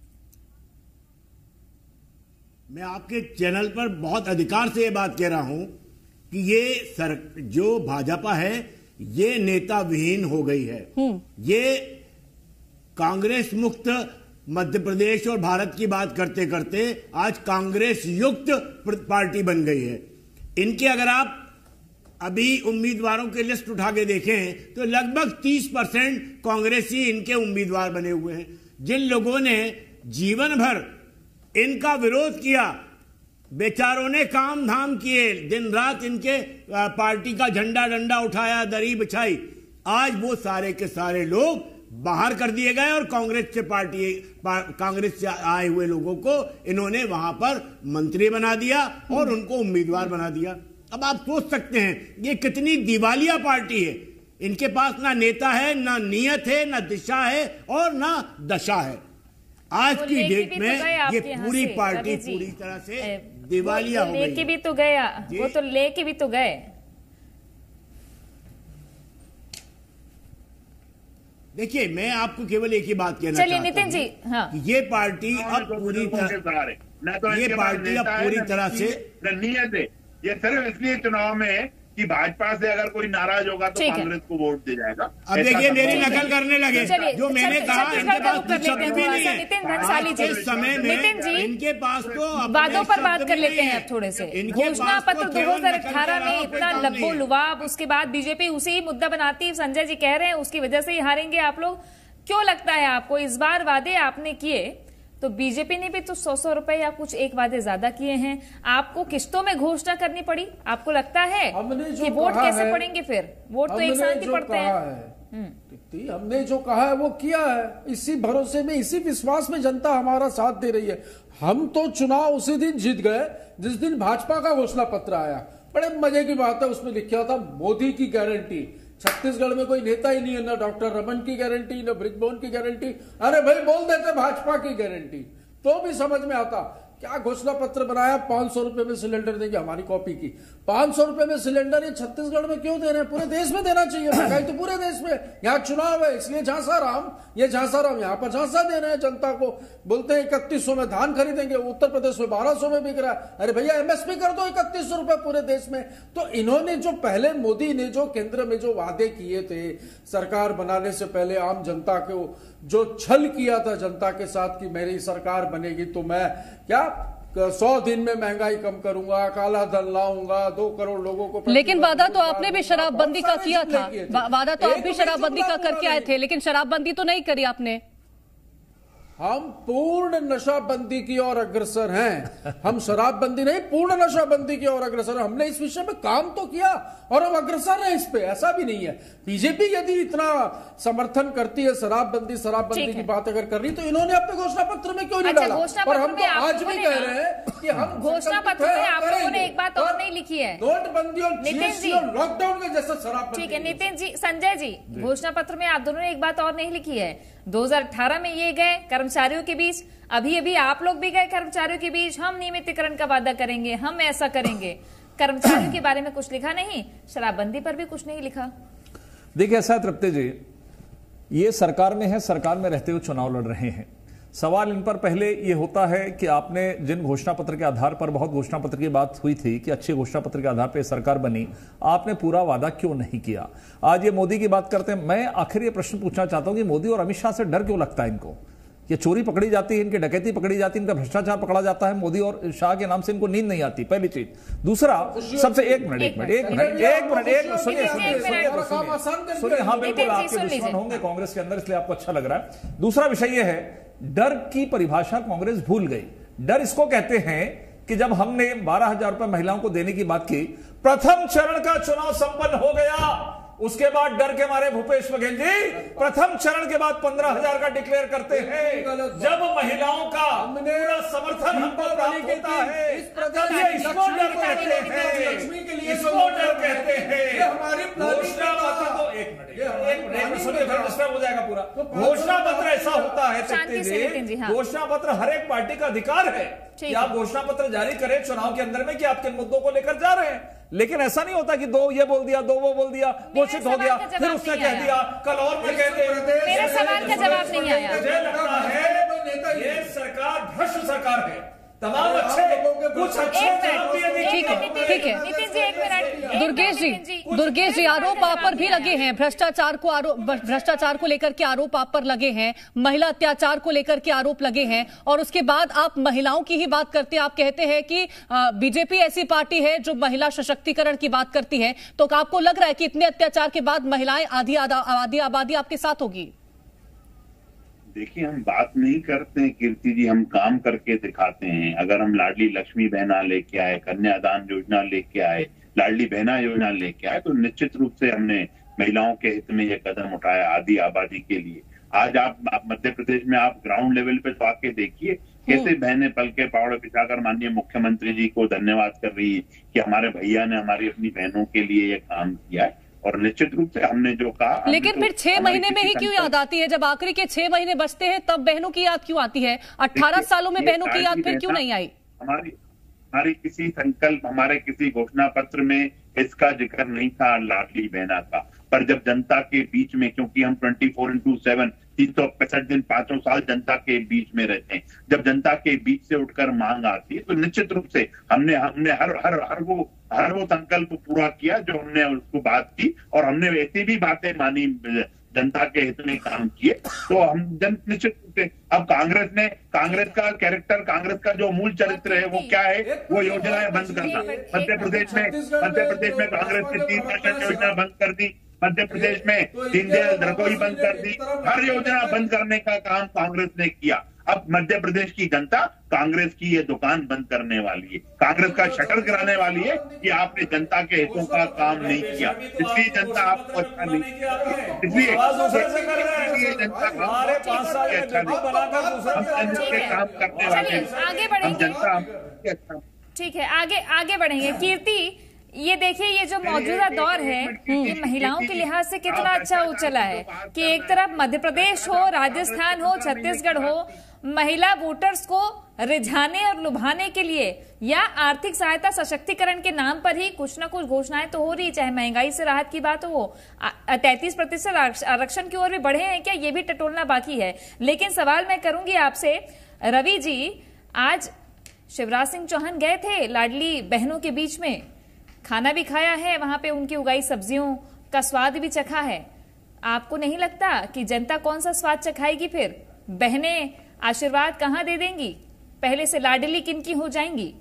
मैं आपके चैनल पर बहुत अधिकार से ये बात कह रहा हूं कि ये जो भाजपा है ये नेता विहीन हो गई है। ये कांग्रेस मुक्त मध्य प्रदेश और भारत की बात करते करते आज कांग्रेस युक्त पार्टी बन गई है। इनके अगर आप अभी उम्मीदवारों की लिस्ट उठा के देखें तो लगभग 30% कांग्रेसी इनके उम्मीदवार बने हुए हैं। जिन लोगों ने जीवन भर इनका विरोध किया, बेचारों ने काम धाम किए, दिन रात इनके पार्टी का झंडा डंडा उठाया, दरी बिछाई, आज वो सारे के सारे लोग बाहर कर दिए गए और कांग्रेस से आए हुए लोगों को इन्होंने वहां पर मंत्री बना दिया और उनको उम्मीदवार बना दिया। अब आप सोच सकते हैं ये कितनी दिवालिया पार्टी है। इनके पास ना नेता है, ना नियत है, ना दिशा है और ना दशा है। आज की डेट में ये पूरी पार्टी पूरी तरह से दिवालिया हो गई। लेके भी तो गया, वो तो लेके भी तो गए। देखिए, मैं आपको केवल एक ही बात कहना चाहता हूं। चलिए नितिन जी, हाँ, ये पार्टी अब पूरी तरह से नियत है। ये सिर्फ इसलिए चुनाव में कि भाजपा से अगर कोई नाराज होगा तो कांग्रेस को वोट दे जाएगा। अब देखिए, मेरी नकल करने लगे। जो मैंने कहा, इनके पास शब्द भी नहीं है। नितिन भंसाली जी, इस समय नितिन जी, इनके पास तो वादों पर बात कर लेते हैं अब थोड़े से। घोषणा पत्र 2018 में इतना लब्बो लुवाब, उसके बाद बीजेपी उसी मुद्दा बनाती, संजय जी कह रहे हैं उसकी वजह से ही हारेंगे आप लोग। क्यों लगता है आपको इस बार वादे आपने किए तो बीजेपी ने भी तो 100 रुपए या कुछ एक वादे ज्यादा किए हैं, आपको किस्तों में घोषणा करनी पड़ी? आपको लगता है कि वोट कैसे पड़ेंगे? फिर वोट तो एक साथ ही पड़ते हैं। हमने जो कहा है वो किया है। इसी भरोसे में, इसी विश्वास में जनता हमारा साथ दे रही है। हम तो चुनाव उसी दिन जीत गए जिस दिन भाजपा का घोषणा पत्र आया। बड़े मजे की बात है, उसमें लिखा था मोदी की गारंटी। छत्तीसगढ़ में कोई नेता ही नहीं है, ना डॉक्टर रमन की गारंटी, ना ब्रिजमोहन की गारंटी। अरे भाई, बोल देते भाजपा की गारंटी तो भी समझ में आता। क्या घोषणा पत्र बनाया? 500 रुपए में सिलेंडर देंगे, हमारी कॉपी की। 500 रुपए में सिलेंडर ये छत्तीसगढ़ में क्यों दे रहे हैं? पूरे देश में देना चाहिए। महंगाई तो पूरे देश में, यहाँ चुनाव है इसलिए झांसा राम, ये झांसा राम यहाँ पर झांसा दे रहे हैं जनता को। बोलते हैं 3100 में धान खरीदेंगे, उत्तर प्रदेश में 1200 में बिक रहा है। अरे भैया, एमएसपी कर दो 3100 रुपए पूरे देश में। तो इन्होंने जो पहले मोदी ने जो केंद्र में जो वादे किए थे सरकार बनाने से पहले, आम जनता को जो छल किया था जनता के साथ कि मेरी सरकार बनेगी तो मैं क्या 100 दिन में महंगाई कम करूंगा, काला धन लाऊंगा, 2 करोड़ लोगों को। लेकिन वादा तो आपने भी शराबबंदी का किया था। वादा तो आप भी शराबबंदी का करके आए थे, लेकिन शराबबंदी तो नहीं करी आपने। हम पूर्ण नशाबंदी की ओर अग्रसर हैं। हम शराबबंदी नहीं, पूर्ण नशाबंदी की ओर अग्रसर हैं। हमने इस विषय में काम तो किया और हम अग्रसर हैं इस पे, ऐसा भी नहीं है। बीजेपी यदि इतना समर्थन करती है शराबबंदी की बात अगर कर रही तो इन्होंने अपने घोषणा पत्र में क्यों नहीं डाला? और हम तो आज भी कह रहे हैं कि हम घोषणा पत्र में आप लोगों ने एक बात और नहीं लिखी है, नोटबंदी और जीएसटी और लॉकडाउन के जैसा शराबबंदी। ठीक है नितिन जी, संजय जी, घोषणा पत्र में आप दोनों ने एक बात और नहीं लिखी है। 2018 में ये गए कर्मचारियों के बीच, अभी आप लोग भी गए कर्मचारियों के बीच, हम नियमितीकरण का वादा करेंगे, हम ऐसा करेंगे। कर्मचारियों के बारे में कुछ लिखा नहीं, शराबबंदी पर भी कुछ नहीं लिखा। देखिए ऐसा है तृप्ति जी, ये सरकार में है, सरकार में रहते हुए चुनाव लड़ रहे हैं। सवाल इन पर पहले ये होता है कि आपने जिन घोषणा पत्र के आधार पर, बहुत घोषणा पत्र की बात हुई थी कि अच्छे घोषणा पत्र के आधार पर सरकार बनी, आपने पूरा वादा क्यों नहीं किया? आज ये मोदी की बात करते हैं। मैं आखिर ये प्रश्न पूछना चाहता हूं कि मोदी और अमित शाह से डर क्यों लगता है इनको? ये चोरी पकड़ी जाती है, इनकी डकैती पकड़ी जाती है, इनका भ्रष्टाचार पकड़ा जाता है, मोदी और शाह के नाम से इनको नींद नहीं आती, पहली चीज। दूसरा, सबसे एक मिनट सुनिए, हाँ बिल्कुल आपके दुश्मन होंगे कांग्रेस के अंदर, इसलिए आपको अच्छा लग रहा है। दूसरा विषय यह है, डर की परिभाषा कांग्रेस भूल गई। डर इसको कहते हैं कि जब हमने 12,000 रुपए महिलाओं को देने की बात की, प्रथम चरण का चुनाव संपन्न हो गया, उसके बाद डर के मारे भूपेश बघेल जी प्रथम चरण के बाद 15,000 का डिक्लेयर करते हैं। जब महिलाओं का पूरा समर्थन हमको प्राप्त होता है तब ये इसको डर कहते हैं, इसको डर कहते हैं। घोषणा पत्र तो एक मिनट सुनिए, फिर डिस्टर्ब हो जाएगा पूरा। घोषणा पत्र ऐसा होता है घोषणा पत्र हर एक पार्टी का अधिकार है कि आप घोषणा पत्र जारी करें चुनाव के अंदर में कि आप किन मुद्दों को लेकर जा रहे हैं, लेकिन ऐसा नहीं होता कि 2 ये बोल दिया 2 वो बोल दिया, घोषित हो गया, फिर उसने कह दिया कल और मैं कह दे। मेरे सवाल का जवाब नहीं आया। मुझे लगता है ये सरकार भ्रष्ट सरकार है। तमाम अच्छे कुछ अच्छे ठीक है नितिन जी एक मिनट। दुर्गेश जी आरोप आप पर भी लगे हैं, भ्रष्टाचार को लेकर के आरोप आप पर लगे हैं, महिला अत्याचार को लेकर के आरोप लगे हैं, और उसके बाद आप महिलाओं की ही बात करते हैं। आप कहते हैं कि बीजेपी ऐसी पार्टी है जो महिला सशक्तिकरण की बात करती है, तो आपको लग रहा है कि इतने अत्याचार के बाद महिलाएं आधी आबादी आपके साथ होगी? देखिए, हम बात नहीं करते हैं कीर्ति जी, हम काम करके दिखाते हैं। अगर हम लाडली लक्ष्मी बहना लेके आए, कन्यादान योजना लेके आए, लाडली बहना योजना लेके आए, तो निश्चित रूप से हमने महिलाओं के हित में यह कदम उठाया आधी आबादी के लिए। आज आप मध्य प्रदेश में आप ग्राउंड लेवल पे तो आके देखिए कैसे बहनें पल के पावड़े बिछाकर माननीय मुख्यमंत्री जी को धन्यवाद कर रही है कि हमारे भैया ने हमारी अपनी बहनों के लिए यह काम किया है। और निश्चित रूप से हमने जो कहा, लेकिन फिर 6 महीने में ही क्यों याद आती है? जब आखिरी के 6 महीने बचते हैं तब बहनों की याद क्यों आती है? 18 सालों में बहनों की याद फिर क्यों नहीं आई? हमारी किसी संकल्प, हमारे किसी घोषणा पत्र में इसका जिक्र नहीं था लाडली बहना का। पर जब जनता के बीच में, क्योंकि हम 24/7 365 दिन 5 साल जनता के बीच में रहते हैं, जब जनता के बीच से उठकर मांग आती है तो निश्चित रूप से हमने हर वो संकल्प पूरा किया जो हमने उसको बात की, और हमने ऐसी भी बातें मानी जनता के हित में काम किए। तो हम निश्चित रूप से अब कांग्रेस का कैरेक्टर, कांग्रेस का जो मूल चरित्र है वो क्या है? वो योजनाएं बंद करना। मध्य प्रदेश में कांग्रेस ने 3 राशन योजना बंद कर दी, मध्य प्रदेश में दीनदयाल रसोई बंद कर दी, हर योजना बंद करने का काम कांग्रेस ने किया। अब मध्य प्रदेश की जनता कांग्रेस की ये दुकान बंद करने वाली है, कांग्रेस का शटर गिराने वाली है कि आपने जनता के हितों का काम नहीं किया, इसलिए जनता आपको अच्छा नहीं, इसलिए जनता काम करने वाले हम जनता। ठीक है, आगे बढ़ेंगे। कीर्ति, ये देखिए, ये जो मौजूदा दौर है ये महिलाओं के लिहाज से कितना अच्छा उछला है कि एक तरफ मध्य प्रदेश हो, राजस्थान हो, छत्तीसगढ़ हो, महिला वोटर्स को रिझाने और लुभाने के लिए या आर्थिक सहायता सशक्तिकरण के नाम पर ही कुछ ना कुछ घोषणाएं तो हो रही है, चाहे महंगाई से राहत की बात हो, 33% आरक्षण की ओर भी बढ़े हैं क्या, ये भी टटोलना बाकी है। लेकिन सवाल मैं करूंगी आपसे, रवि जी, आज शिवराज सिंह चौहान गए थे लाडली बहनों के बीच में, खाना भी खाया है, वहां पे उनकी उगाई सब्जियों का स्वाद भी चखा है। आपको नहीं लगता कि जनता कौन सा स्वाद चखाएगी? फिर बहनें आशीर्वाद कहां दे देंगी? पहले से लाडली किनकी हो जाएंगी?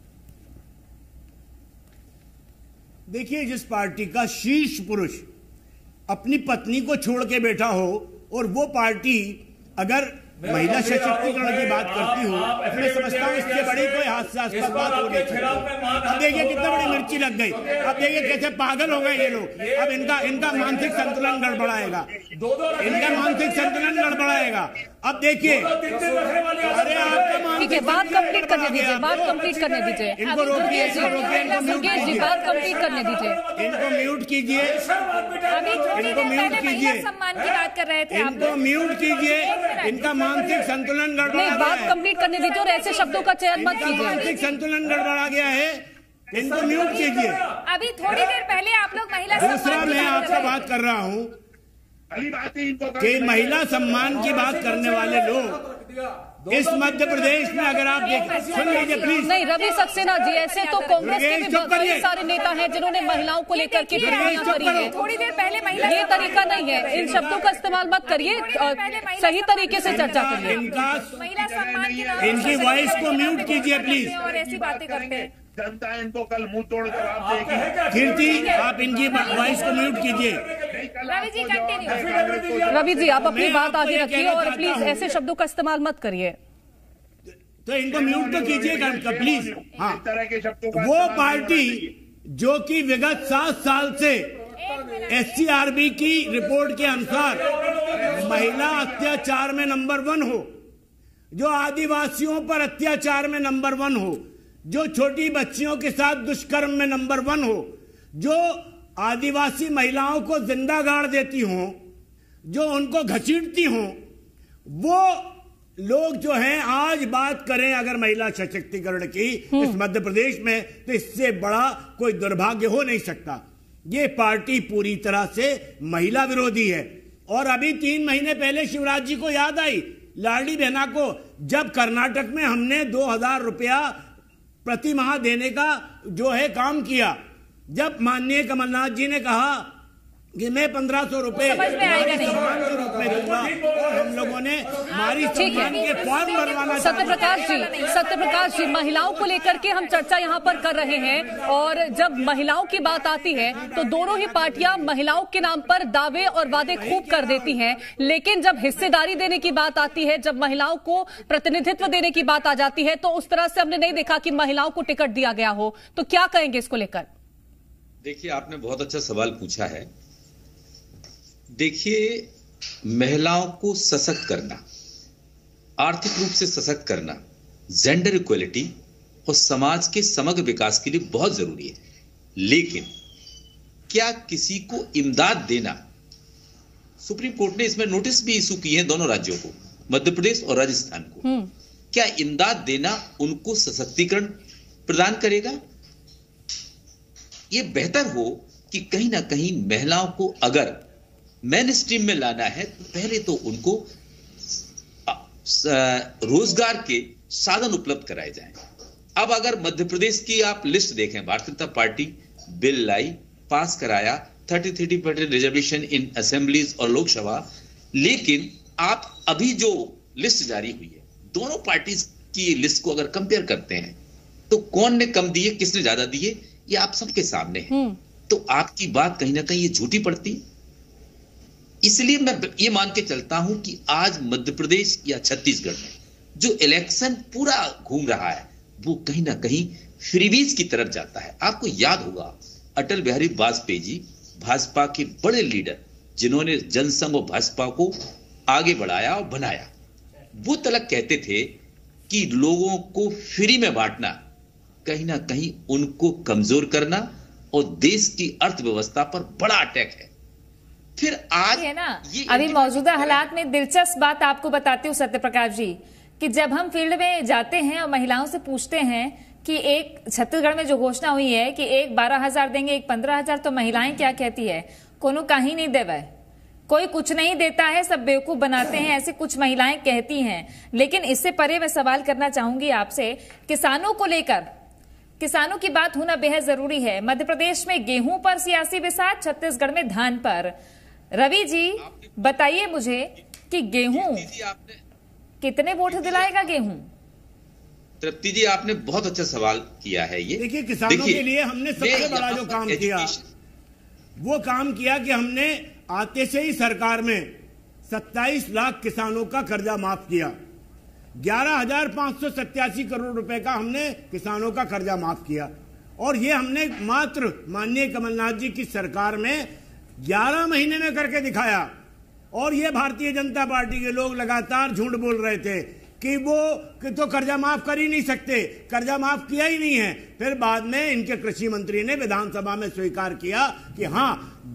देखिए, जिस पार्टी का शीर्ष पुरुष अपनी पत्नी को छोड़ के बैठा हो और वो पार्टी अगर महिला सशक्तिकरण की बात करती हूँ, मैं समझता हूँ इससे बड़ी कोई हास्यास्पद बात हो नहीं सकती। अब देखिए कितनी बड़ी मिर्ची लग गई, अब देखिए कैसे पागल हो गए ये लोग। अब इनका मानसिक संतुलन गड़बड़ाएगा, इनका मानसिक संतुलन गड़बड़ाएगा। अब देखिए, अरे आपका ठीक है, बात कंप्लीट करने दीजिए, बात कंप्लीट करने दीजिए, इनको रोकिए, दुर्गेश जी बात कंप्लीट करने दीजिए, इनको म्यूट कीजिए, इनको म्यूट कीजिए, सम्मान की बात कर रहे थे, इनको म्यूट कीजिए, इनका मानसिक संतुलन गड़बड़ा गया है। बात कंप्लीट करने दीजिए और ऐसे शब्दों का चयन मत कीजिए। मानसिक संतुलन गड़बड़ा गया है, इनको म्यूट कीजिए। अभी थोड़ी देर पहले आप लोग महिला दूसरा मैं आपसे बात कर रहा हूँ कि महिला सम्मान की बात करने वाले लोग इस मध्य प्रदेश में, अगर आप देखें, सुन लीजिए प्लीज। नहीं, रवि सक्सेना जी, ऐसे तो कांग्रेस के भी बहुत सारे नेता हैं जिन्होंने महिलाओं को लेकर के टिप्पणियां करी है। थोड़ी देर पहले महिला, ये तरीका नहीं है, इन शब्दों का इस्तेमाल मत करिए, सही तरीके से चर्चा करिए। महिला सम्मान के नाम इनकी वॉइस को म्यूट कीजिए प्लीज, और ऐसी बातें करते हैं। जनता इनको कल मुंह तोड़ जवाब देगी। कीर्ति, आप इनकी वॉइस को म्यूट कीजिए। रवि जी कंटिन्यू। रवि जी, आप अपनी बात आगे रखिए और प्लीज ऐसे शब्दों का इस्तेमाल मत करिए। तो इनको म्यूट तो कीजिएगा प्लीज। हाँ, इस तरह के शब्दों का वो पार्टी जो कि विगत 7 साल से SCRB की रिपोर्ट के अनुसार महिला अत्याचार में नंबर 1 हो, जो आदिवासियों पर अत्याचार में नंबर 1 हो, जो छोटी बच्चियों के साथ दुष्कर्म में नंबर 1 हो, जो आदिवासी महिलाओं को जिंदा गाड़ देती हों, जो उनको घसीटती हों, वो लोग जो हैं आज बात करें अगर महिला सशक्तिकरण की इस मध्य प्रदेश में, तो इससे बड़ा कोई दुर्भाग्य हो नहीं सकता। ये पार्टी पूरी तरह से महिला विरोधी है। और अभी 3 महीने पहले शिवराज जी को याद आई लाडली बहना को, जब कर्नाटक में हमने 2000 रुपया प्रति माह देने का जो है काम किया, जब माननीय कमलनाथ जी ने कहा कि मैं 1500 रुपए दूंगा और हम लोगों ने हमारी सम्मान के फॉर्म बनवाना। सत्यप्रकाश जी, महिलाओं को लेकर के हम चर्चा यहाँ पर कर रहे हैं, और जब महिलाओं की बात आती है तो दोनों ही पार्टियां महिलाओं के नाम पर दावे और वादे खूब कर देती हैं, लेकिन जब हिस्सेदारी देने की बात आती है, जब महिलाओं को प्रतिनिधित्व देने की बात आ जाती है, तो उस तरह से हमने नहीं देखा कि महिलाओं को टिकट दिया गया हो। तो क्या कहेंगे इसको लेकर? देखिए, आपने बहुत अच्छा सवाल पूछा है। देखिए, महिलाओं को सशक्त करना, आर्थिक रूप से सशक्त करना, जेंडर इक्वलिटी और समाज के समग्र विकास के लिए बहुत जरूरी है। लेकिन क्या किसी को इमदाद देना, सुप्रीम कोर्ट ने इसमें नोटिस भी इशू किए हैं दोनों राज्यों को, मध्य प्रदेश और राजस्थान को, क्या इमदाद देना उनको सशक्तिकरण प्रदान करेगा? यह बेहतर हो कि कहीं ना कहीं महिलाओं को अगर मेन स्ट्रीम में लाना है तो पहले तो उनको रोजगार के साधन उपलब्ध कराए जाएं। अब अगर मध्य प्रदेश की आप लिस्ट देखें, भारतीय जनता पार्टी बिल लाई, पास कराया 30-30% रिजर्वेशन इन असेंबलीज और लोकसभा, लेकिन आप अभी जो लिस्ट जारी हुई है, दोनों पार्टीज की लिस्ट को अगर कंपेयर करते हैं तो कौन ने कम दिए, किसने ज्यादा दिए, ये आप सबके सामने है। तो आपकी बात कहीं ना कहीं ये झूठी पड़ती। इसलिए मैं ये मान के चलता हूं कि आज मध्य प्रदेश या छत्तीसगढ़ में जो इलेक्शन पूरा घूम रहा है वो कहीं ना कहीं फ्रीबीज की तरफ जाता है। आपको याद होगा अटल बिहारी वाजपेयी जी भाजपा के बड़े लीडर, जिन्होंने जनसंघ और भाजपा को आगे बढ़ाया और बनाया, वो तलक कहते थे कि लोगों को फ्री में बांटना कहीं ना कहीं उनको कमजोर करना और देश की अर्थव्यवस्था पर बड़ा अटैक है। फिर आज है ना, अभी मौजूदा हालात में दिलचस्प बात आपको बताती हूँ सत्यप्रकाश जी, कि जब हम फील्ड में जाते हैं और महिलाओं से पूछते हैं कि एक छत्तीसगढ़ में जो घोषणा हुई है कि एक 12,000 देंगे, एक 15,000, तो महिलाएं क्या कहती है? कोनो कहीं नहीं देवे, कोई कुछ नहीं देता है, सब बेवकूफ बनाते हैं, ऐसी कुछ महिलाएं कहती हैं। लेकिन इससे परे मैं सवाल करना चाहूंगी आपसे, किसानों को लेकर, किसानों की बात होना बेहद जरूरी है। मध्य प्रदेश में गेहूं पर सियासी बिसात, छत्तीसगढ़ में धान पर। रवि जी बताइए मुझे कि गेहूं कितने वोट दिलाएगा गेहूं? तृप्ति जी, आपने बहुत अच्छा सवाल किया है। ये देखिए, किसानों के लिए हमने सबसे बड़ा जो काम किया, वो काम किया कि हमने आते से ही सरकार में 27 लाख किसानों का कर्जा माफ किया। 11,587 करोड़ रुपए का हमने किसानों का कर्जा माफ किया। और ये हमने मात्र माननीय कमलनाथ जी की सरकार में 11 महीने में करके दिखाया। और ये भारतीय जनता पार्टी के लोग लगातार झूठ बोल रहे थे कि वो तो कर्जा माफ कर ही नहीं सकते, कर्जा माफ किया ही नहीं है। फिर बाद में इनके कृषि मंत्री ने विधानसभा में स्वीकार किया कि हाँ,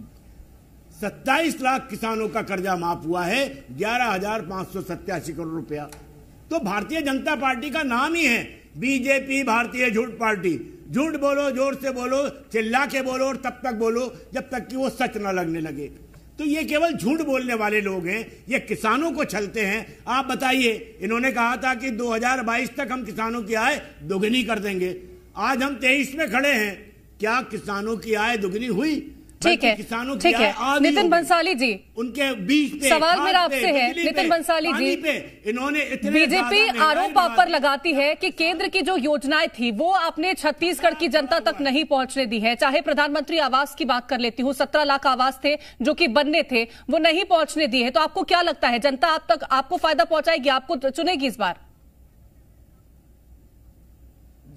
27 लाख किसानों का कर्जा माफ हुआ है, 11,587 करोड़ रुपया। तो भारतीय जनता पार्टी का नाम ही है बीजेपी, भारतीय झूठ पार्टी। झूठ बोलो, जोर से बोलो, चिल्ला के बोलो और तब तक बोलो जब तक कि वो सच न लगने लगे। तो ये केवल झूठ बोलने वाले लोग हैं, ये किसानों को छलते हैं। आप बताइए, इन्होंने कहा था कि 2022 तक हम किसानों की आय दोगुनी कर देंगे। आज हम 23 में खड़े हैं, क्या किसानों की आय दोगुनी हुई? ठीक है, ठीक है। नितिन बंसाली जी, उनके बीच पे सवाल मेरा आपसे है। नितिन बंसाली जी, इन्होंने बीजेपी आरोप आप पर लगाती है कि केंद्र की जो योजनाएं थी वो आपने छत्तीसगढ़ की जनता तक नहीं पहुंचने दी है। चाहे प्रधानमंत्री आवास की बात कर लेती हूँ, 17 लाख आवास थे जो कि बनने थे, वो नहीं पहुंचने दिए है। तो आपको क्या लगता है, जनता आप तक आपको फायदा पहुंचाएगी, आपको चुनेगी इस बार?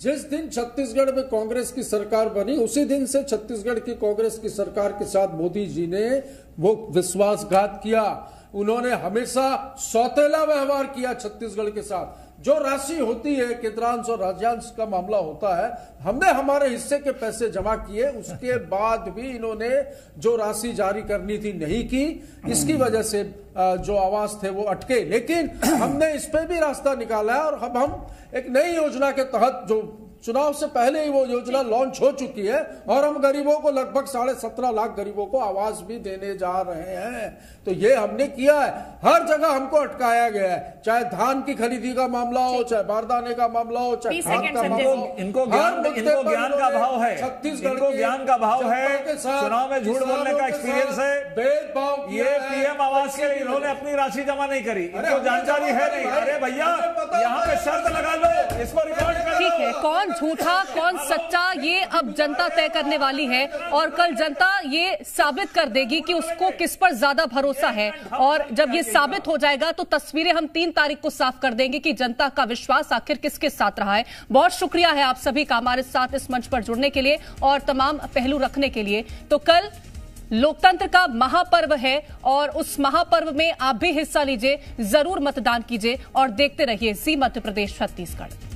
जिस दिन छत्तीसगढ़ में कांग्रेस की सरकार बनी उसी दिन से छत्तीसगढ़ की कांग्रेस की सरकार के साथ मोदी जी ने वो विश्वासघात किया। उन्होंने हमेशा सौतेला व्यवहार किया छत्तीसगढ़ के साथ। जो राशि होती है केंद्रांश और राज्यांश का मामला होता है, हमने हमारे हिस्से के पैसे जमा किए, उसके बाद भी इन्होंने जो राशि जारी करनी थी नहीं की। इसकी वजह से जो आवाज थे वो अटके, लेकिन हमने इस पे भी रास्ता निकाला है और अब हम एक नई योजना के तहत, जो चुनाव से पहले ही वो योजना लॉन्च हो चुकी है, और हम गरीबों को लगभग 17.5 लाख गरीबों को आवास भी देने जा रहे हैं। तो ये हमने किया है। हर जगह हमको अटकाया गया है, चाहे धान की खरीदी का मामला हो, चाहे बारदाने का मामला हो, चाहे खाद का मामला हो। इनको ज्ञान का भाव है, इनको ज्ञान का भाव है, चुनाव में झूठ बोलने का एक्सपीरियंस है। भेदभाव ये पीएम आवास के लिए इन्होंने अपनी राशि जमा नहीं करी, इनको जानकारी है नहीं। अरे भैया, यहाँ पे शर्त लगा लो, इसको रिकॉर्ड कर लो। ठीक है, कौन झूठा कौन सच्चा ये अब जनता तय करने वाली है, और कल जनता ये साबित कर देगी कि उसको किस पर ज्यादा भरोसा है। और जब ये साबित हो जाएगा तो तस्वीरें हम 3 तारीख को साफ कर देंगे कि जनता का विश्वास आखिर किसके साथ रहा है। बहुत शुक्रिया है आप सभी का हमारे साथ इस मंच पर जुड़ने के लिए और तमाम पहलू रखने के लिए। तो कल लोकतंत्र का महापर्व है और उस महापर्व में आप भी हिस्सा लीजिए, जरूर मतदान कीजिए और देखते रहिए जी मध्य प्रदेश छत्तीसगढ़।